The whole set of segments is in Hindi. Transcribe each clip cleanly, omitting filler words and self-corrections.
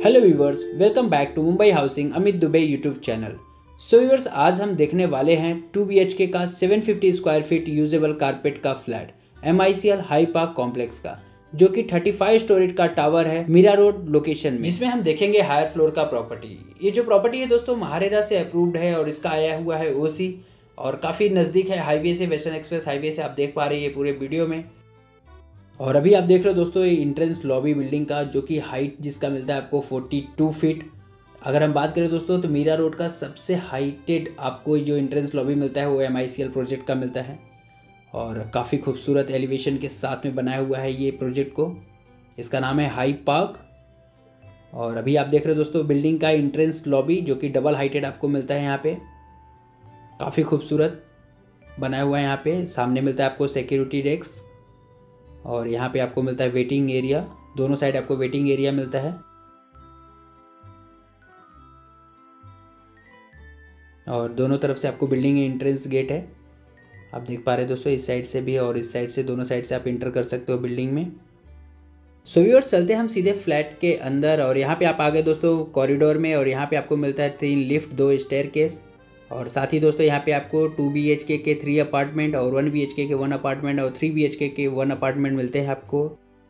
Hello viewers, welcome back to Mumbai housing Amit Dubey YouTube channel. So viewers, आज हम देखने वाले हैं 2 BHK का 750 स्क्वायर फीट यूजेबल कारपेट का flat MICL high park complex का, जो कि 35 स्टोरेज का टावर है मीरा रोड लोकेशन में, जिसमें हम देखेंगे हायर फ्लोर का प्रॉपर्टी। ये जो प्रॉपर्टी है दोस्तों महारेरा से अप्रूव्ड है और इसका आया हुआ है OC और काफ़ी नज़दीक है हाईवे से, वेस्टर्न एक्सप्रेस हाईवे से। आप देख पा रहे हैं ये पूरे वीडियो में। और अभी आप देख रहे हो दोस्तों ये एंट्रेंस लॉबी बिल्डिंग का, जो कि हाइट जिसका मिलता है आपको 42 फीट। अगर हम बात करें दोस्तों तो मीरा रोड का सबसे हाइटेड आपको जो एंट्रेंस लॉबी मिलता है वो MICL प्रोजेक्ट का मिलता है और काफ़ी खूबसूरत एलिवेशन के साथ में बनाया हुआ है ये प्रोजेक्ट को। इसका नाम है हाई पार्क। और अभी आप देख रहे हो दोस्तों बिल्डिंग का एंट्रेंस लॉबी, जो कि डबल हाइटेड आपको मिलता है यहाँ पे, काफ़ी खूबसूरत बनाया हुआ है। यहाँ पे सामने मिलता है आपको सिक्योरिटी डेस्क और यहाँ पे आपको मिलता है वेटिंग एरिया। दोनों साइड आपको वेटिंग एरिया मिलता है और दोनों तरफ से आपको बिल्डिंग एंट्रेंस गेट है। आप देख पा रहे हैं दोस्तों इस साइड से भी और इस साइड से, दोनों साइड से आप इंटर कर सकते हो बिल्डिंग में। सो व्यूअर्स, चलते हैं हम सीधे फ्लैट के अंदर। और यहाँ पे आप आ गए दोस्तों कॉरिडोर में और यहाँ पे आपको मिलता है 3 लिफ्ट, 2 स्टेयरकेस और साथ ही दोस्तों यहाँ पे आपको 2 BHK के 3 अपार्टमेंट और 1 BHK के 1 अपार्टमेंट और 3 BHK के 1 अपार्टमेंट मिलते हैं आपको।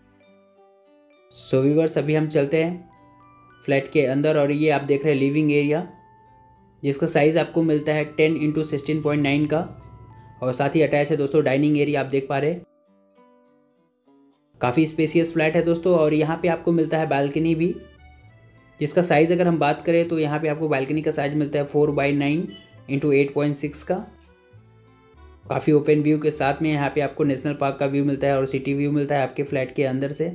सो व्यूअर्स, अभी हम चलते हैं फ्लैट के अंदर और ये आप देख रहे हैं लिविंग एरिया, जिसका साइज़ आपको मिलता है 10x16.9 का और साथ ही अटैच है दोस्तों डाइनिंग एरिया। आप देख पा रहे हैं काफ़ी स्पेसियस फ्लैट है दोस्तों। और यहाँ पे आपको मिलता है बालकनी भी, जिसका साइज़ अगर हम बात करें तो यहाँ पे आपको बालकनी का साइज मिलता है 4x9 × 8.6 का। काफ़ी ओपन व्यू के साथ में यहाँ पे आपको नेशनल पार्क का व्यू मिलता है और सिटी व्यू मिलता है आपके फ्लैट के अंदर से।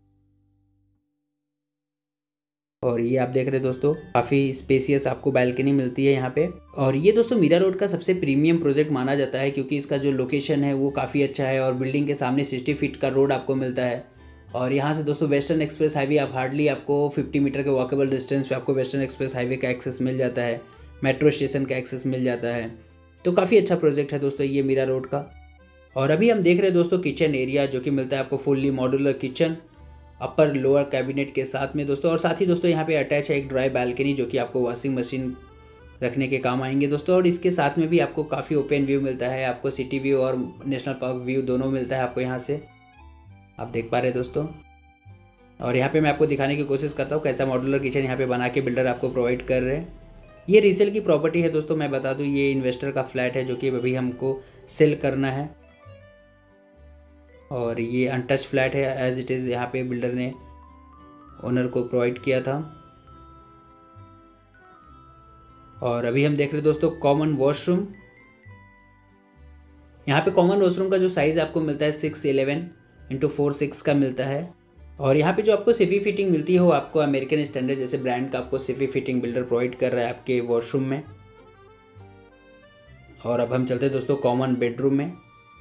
और ये आप देख रहे हैं दोस्तों काफ़ी स्पेसियस आपको बालकनी मिलती है यहाँ पे। और ये दोस्तों मीरा रोड का सबसे प्रीमियम प्रोजेक्ट माना जाता है, क्योंकि इसका जो लोकेशन है वो काफ़ी अच्छा है और बिल्डिंग के सामने 60 फीट का रोड आपको मिलता है। और यहाँ से दोस्तों वेस्टर्न एक्सप्रेस हाईवे आप हार्डली आपको 50 मीटर के वॉकेबल डिस्टेंस पे आपको वेस्टर्न एक्सप्रेस हाईवे का एक्सेस मिल जाता है, मेट्रो स्टेशन का एक्सेस मिल जाता है। तो काफ़ी अच्छा प्रोजेक्ट है दोस्तों ये मीरा रोड का। और अभी हम देख रहे हैं दोस्तों किचन एरिया, जो कि मिलता है आपको fully modular kitchen upper lower cabinet के साथ में दोस्तों। और साथ ही दोस्तों यहाँ पे अटैच है एक ड्राई बालकनी, जो कि आपको वॉशिंग मशीन रखने के काम आएंगे दोस्तों। और इसके साथ में भी आपको काफ़ी ओपन व्यू मिलता है, आपको सिटी व्यू और नेशनल पार्क व्यू दोनों मिलता है आपको यहाँ से। आप देख पा रहे हैं दोस्तों। और यहाँ पे मैं आपको दिखाने की कोशिश करता हूँ कैसा मॉड्यूलर किचन यहाँ पे बना के बिल्डर आपको प्रोवाइड कर रहे हैं। ये रीसेल की प्रॉपर्टी है दोस्तों। मैं बता दूँ ये इन्वेस्टर का फ्लैट है, जो कि अभी हमको सेल करना है और ये अनटच फ्लैट है एज इट इज़, यहाँ पे बिल्डर ने ओनर को प्रोवाइड किया था। और अभी हम देख रहे हैं दोस्तों कॉमन वॉशरूम। यहाँ पे कॉमन वॉशरूम का जो साइज़ आपको मिलता है 611 × 4.6 का मिलता है। और यहाँ पे जो आपको सिफी फिटिंग मिलती है वो आपको अमेरिकन स्टैंडर्ड जैसे ब्रांड का आपको सिफी फिटिंग बिल्डर प्रोवाइड कर रहा है आपके वॉशरूम में। और अब हम चलते हैं दोस्तों कॉमन बेडरूम में।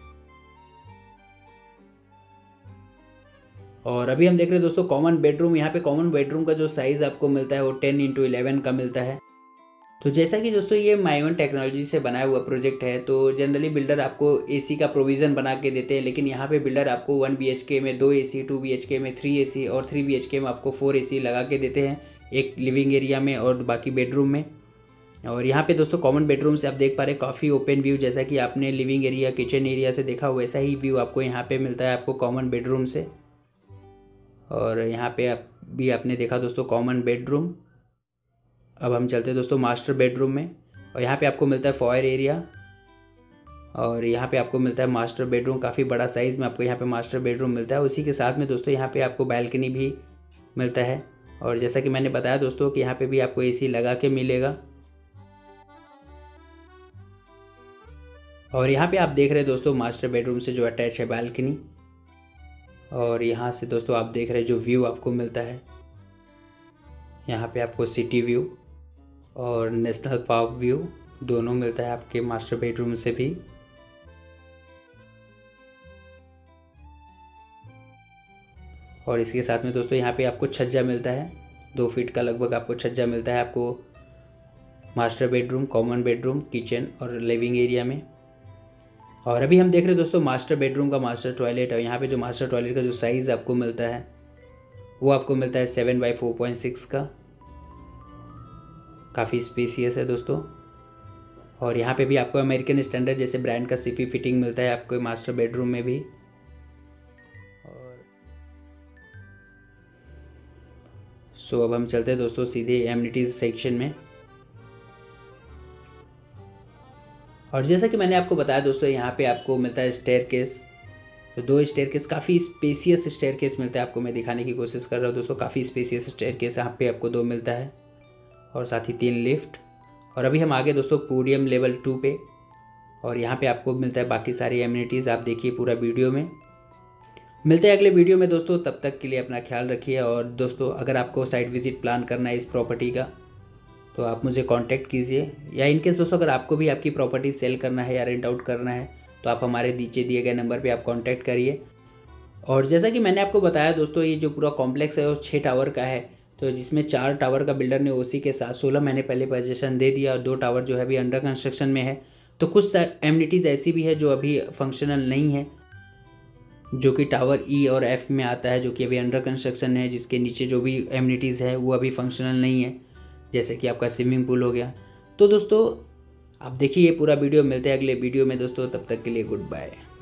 और अभी हम देख रहे हैं दोस्तों कॉमन बेडरूम। यहाँ पे कॉमन बेडरूम का जो साइज़ आपको मिलता है वो 10x11 का मिलता है। तो जैसा कि दोस्तों ये माइवन टेक्नोलॉजी से बनाया हुआ प्रोजेक्ट है, तो जनरली बिल्डर आपको AC का प्रोविज़न बना के देते हैं, लेकिन यहाँ पे बिल्डर आपको 1 BHK में 2 AC, 2 BHK में 3 AC और 3 BHK में आपको 4 AC लगा के देते हैं, एक लिविंग एरिया में और बाकी बेडरूम में। और यहाँ पे दोस्तों कॉमन बेडरूम से आप देख पा रहे हैं काफ़ी ओपन व्यू, जैसा कि आपने लिविंग एरिया किचन एरिया से देखा वैसा ही व्यू आपको यहाँ पे मिलता है आपको कॉमन बेडरूम से। और यहाँ पे आप भी आपने देखा दोस्तों कॉमन बेडरूम। अब हम चलते हैं दोस्तों मास्टर बेडरूम में और यहाँ पे आपको मिलता है फॉयर एरिया और यहाँ पे आपको मिलता है मास्टर बेडरूम। काफ़ी बड़ा साइज़ में आपको यहाँ पे मास्टर बेडरूम मिलता है। उसी के साथ में दोस्तों यहाँ पे आपको बालकनी भी मिलता है और जैसा कि मैंने बताया दोस्तों कि यहाँ पे भी आपको AC लगा के मिलेगा। और यहाँ पे आप देख रहे हैं दोस्तों मास्टर बेडरूम से जो अटैच है बालकनी। और यहाँ से दोस्तों आप देख रहे हैं जो व्यू आपको मिलता है, यहाँ पे आपको सिटी व्यू और नेशनल पार्क व्यू दोनों मिलता है आपके मास्टर बेडरूम से भी। और इसके साथ में दोस्तों यहाँ पे आपको छज्जा मिलता है, 2 फीट का लगभग आपको छज्जा मिलता है आपको master bedroom, common bedroom, kitchen और लिविंग एरिया में। और अभी हम देख रहे हैं दोस्तों मास्टर बेडरूम का मास्टर टॉयलेट। और यहाँ पे जो मास्टर टॉयलेट का जो साइज़ आपको मिलता है वो आपको मिलता है 7x4.6 का, काफ़ी स्पेसियस है दोस्तों। और यहाँ पे भी आपको अमेरिकन स्टैंडर्ड जैसे ब्रांड का सीपी फिटिंग मिलता है आपको मास्टर बेडरूम में भी। और अब हम चलते हैं दोस्तों सीधे एमिनिटीज़ सेक्शन में। और जैसा कि मैंने आपको बताया दोस्तों, यहाँ पे आपको मिलता है स्टेयरकेस। तो 2 स्टेयरकेस, काफ़ी स्पेसियस स्टेयरकेस मिलता है आपको। मैं दिखाने की कोशिश कर रहा हूँ दोस्तों, काफ़ी स्पेसियस स्टेयरकेस यहाँ पे आपको 2 मिलता है, और साथ ही 3 लिफ्ट। और अभी हम आगे दोस्तों पोडियम लेवल 2 पे, और यहाँ पे आपको मिलता है बाकी सारी एमिनिटीज़। आप देखिए पूरा वीडियो में। मिलते हैं अगले वीडियो में दोस्तों, तब तक के लिए अपना ख्याल रखिए। और दोस्तों अगर आपको साइट विजिट प्लान करना है इस प्रॉपर्टी का, तो आप मुझे कांटेक्ट कीजिए। या इनकेस दोस्तों अगर आपको भी आपकी प्रॉपर्टी सेल करना है या रेंट आउट करना है, तो आप हमारे नीचे दिए गए नंबर पे आप कांटेक्ट करिए। और जैसा कि मैंने आपको बताया दोस्तों, ये जो पूरा कॉम्प्लेक्स है वो 6 टावर का है। तो जिसमें 4 टावर का बिल्डर ने ओसी के साथ 16 महीने पहले पोजीशन दे दिया, और 2 टावर जो है अभी अंडर कंस्ट्रक्शन में है। तो कुछ एमिनिटीज़ ऐसी भी है जो अभी फंक्शनल नहीं है, जो कि टावर ई और एफ में आता है, जो कि अभी अंडर कंस्ट्रक्शन है, जिसके नीचे जो भी एमिनिटीज़ है वो अभी फंक्शनल नहीं है, जैसे कि आपका स्विमिंग पूल हो गया। तो दोस्तों आप देखिए ये पूरा वीडियो। मिलते हैं अगले वीडियो में दोस्तों, तब तक के लिए गुड बाय।